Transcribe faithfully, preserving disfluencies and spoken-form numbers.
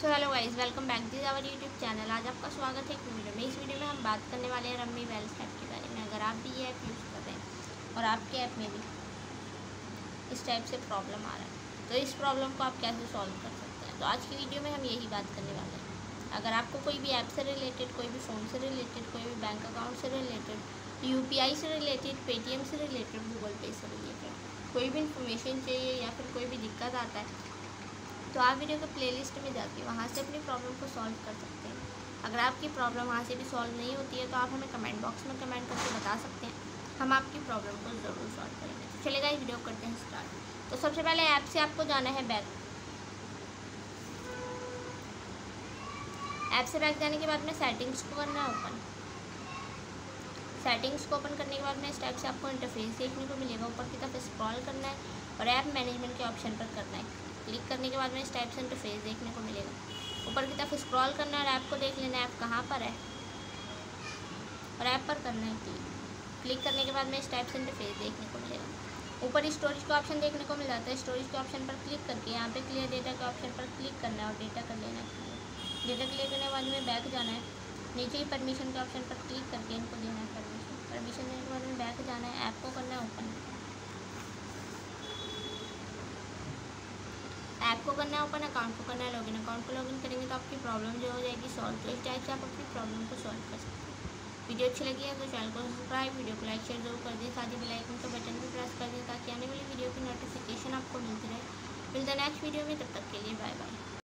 So hello guys, welcome back this our YouTube channel. आज आपका स्वागत है एक वीडियो में। इस वीडियो में हम बात करने वाले हैं रम्मी वेल्थ ऐप के बारे में। अगर आप भी ये ऐप यूज़ कर रहे हैं और आपके ऐप में भी इस टाइप से प्रॉब्लम आ रहा है तो इस प्रॉब्लम को आप कैसे सॉल्व कर सकते हैं, तो आज की वीडियो में हम यही बात करने वाले हैं। अगर आपको कोई भी ऐप से रिलेटेड, कोई भी फ़ोन से रिलेटेड, कोई भी बैंक अकाउंट से रिलेटेड, यू पी आई से रिलेटेड, पेटीएम से रिलेटेड, गूगल पे से रिलेटेड कोई भी इन्फॉर्मेशन चाहिए या फिर कोई भी दिक्कत आता है तो आप वीडियो के प्लेलिस्ट में जाके वहाँ से अपनी प्रॉब्लम को सॉल्व कर सकते हैं। अगर आपकी प्रॉब्लम वहाँ से भी सॉल्व नहीं होती है तो आप हमें कमेंट बॉक्स में कमेंट करके बता सकते हैं, हम आपकी प्रॉब्लम को ज़रूर सॉल्व करेंगे। तो चलेगा, इस वीडियो करते हैं स्टार्ट। तो सबसे पहले ऐप से आपको जाना है बैक। ऐप से बैक जाने के बाद में सेटिंग्स को करना है ओपन। सेटिंग्स को ओपन करने के बाद में इस टाइप से आपको इंटरफेस देखने को मिलेगा। ऊपर की तरफ स्क्रॉल करना है और ऐप मैनेजमेंट के ऑप्शन पर करना है। क्लिक करने के बाद में इस टाइप से इंटरफेस देखने को मिलेगा। ऊपर की तरफ स्क्रॉल करना है और ऐप को देख लेना है ऐप कहाँ पर है और ऐप पर करना है क्लिक। क्लिक करने के बाद में इस टाइप से इंटरफेस देखने को मिलेगा। ऊपर स्टोरेज का ऑप्शन देखने को मिल जाता है। स्टोरेज के ऑप्शन पर क्लिक करके यहाँ पे क्लियर डेटा के ऑप्शन पर क्लिक करना है और डेटा कर लेना है क्लियर। डेटा क्लियर करने के बाद में बैक जाना है। नीचे ही परमिशन के ऑप्शन पर क्लिक करके इनको देना है परमिशन। परमिशन देने के बाद में बैक जाना है, ऐप को करना है ओपन। ऐप को करना है ओपन, अकाउंट को करना है लॉगिन। अकाउंट को लॉगिन करेंगे तो आपकी प्रॉब्लम जो हो जाएगी सॉल्व। तो इस टाइप से आप अपनी प्रॉब्लम को सॉल्व कर सकते हैं। वीडियो अच्छी लगी है तो चैनल को सब्सक्राइब, वीडियो को लाइक शेयर जरूर कर दें। साथ ही बेल आइकन का बटन भी प्रेस कर दें ताकि आने वाली वीडियो की नोटिफिकेशन आपको मिलती रहे। मिलते हैं नेक्स्ट वीडियो में, तब तक के लिए बाय बाय।